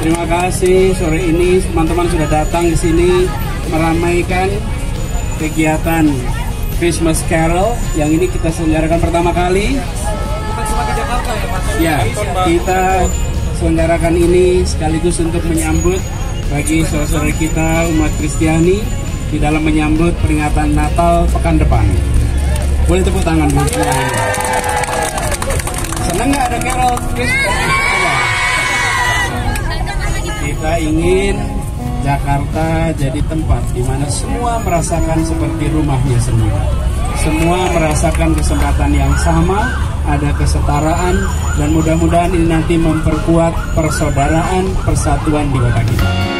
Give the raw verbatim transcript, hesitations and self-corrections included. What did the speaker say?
Terima kasih sore ini teman-teman sudah datang ke sini meramaikan kegiatan Christmas Carol yang ini kita selenggarakan pertama kali. Bukan cuma di Jakarta ya Pak? Ya, kita selenggarakan ini sekaligus untuk menyambut bagi saudara-saudara kita umat Kristiani di dalam menyambut peringatan Natal pekan depan. Boleh tepuk tangan Bu. Senang nggak ada Carol Christmas? Kita ingin Jakarta jadi tempat di mana semua merasakan seperti rumahnya sendiri. Semua merasakan kesempatan yang sama, ada kesetaraan, dan mudah-mudahan ini nanti memperkuat persaudaraan, persatuan di kota kita.